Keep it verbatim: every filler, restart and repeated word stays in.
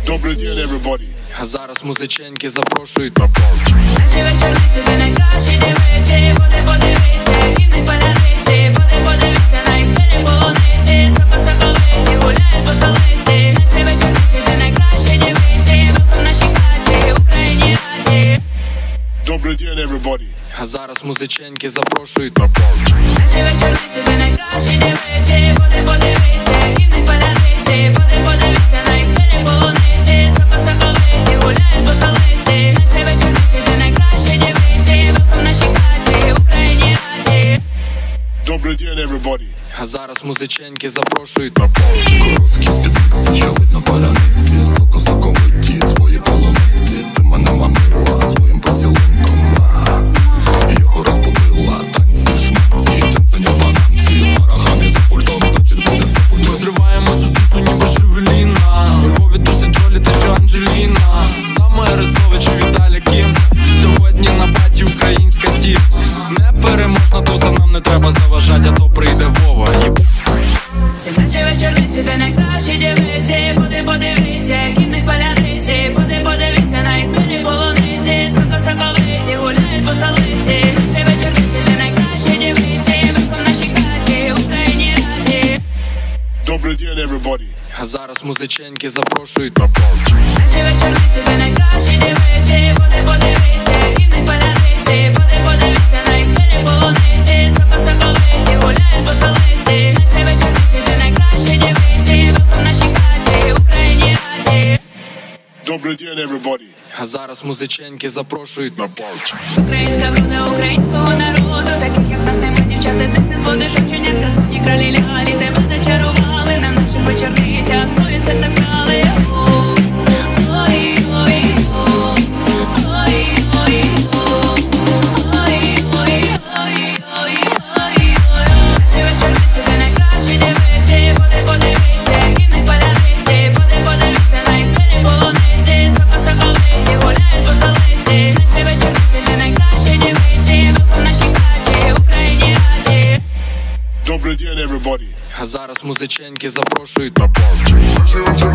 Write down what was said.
Добрий день, everybody. А зараз музиченьки запрошують на парті. Наші вечорниці, де найкращі дівиці. Буде подивіться, які в них паляниці. Буде подивіться на їх спини полуниці. Соко-соковиті гуляють по столиці. Наші вечорниці, де найкращі дівиці. Ви в нашій хаті, Україні раді. Добрий день, everybody. А зараз музиченьки запрошують на парті. Наші вечорниці, де найкращі дівиці. Буде подивіться, які в них паляниці. Буде подивіться на їх спини полуниці. Соко-соковиті гуляють по столиці. Наші вечорниці, де найкращі дівиці. Ви в нашій хаті, Україні раді. Добрий день, everybody. А зараз музиченьки запрошують на парті. Короткі спідниці, що видно паляниці. Соко-соковиті твої полуниці. Ти мене манила своїм поцілунком. Його розбудила, танці, шматці, джинсені в бананці. Арахамі за пультом, значить буде все по ньому. Розриваємо цю тусу, ніби Шевеліна. Львові тусі Джолі, ти що Анджеліна. З нами Арестович і Віталій Кім. Сьогодні на баті українська тіп. Непереможна туса, нам не треба заважати, а то прийде Вова. Всі наші вечорниці, де найкращі дівиці. Буде подивіться, які в них паляниці. Буде подивіться на їх спини полуниці. Соко-соковиті гуляють по столиці. Наші вечорниці, де найкращі дівиці. Ви в нашій хаті, Україні раді. Добрий день, everybody. А зараз музиченьки запрошують на парті. Наші вечорниці, де найкращі дівиці. Буде подивіться, які в них паляниці. Буде подивіться на їх спини полуниці. Соко-соковиті гуляють по столиці. Наші вечорниці, де найкращі дівиці. Ви в нашій хаті, Україні раді. Добрий день, everybody. А зараз музиченьки запрошують на парті. Українська врода українського народу. Таких як нас нема, дівчата, з них не зводиш оченят. Красуні кралі лялі, тебе зачарували. На наших вечорницях твоє серце вкрали. Ой, ой, ой, ой, ой, ой, ой, ой, ой, ой. Наші вечорниці, де найкращі дівиці. Буде подивіться, які в них паляниці. Буде подивіться на їх спини полуниці. Соко-соковиті гуляють по столиці. Наші вечорниці, де найкращі дівиці. Ви в нашій хаті, Україні раді. Добрий день, everybody. А зараз музиченьки запрошують на парті. Наші вечорниці,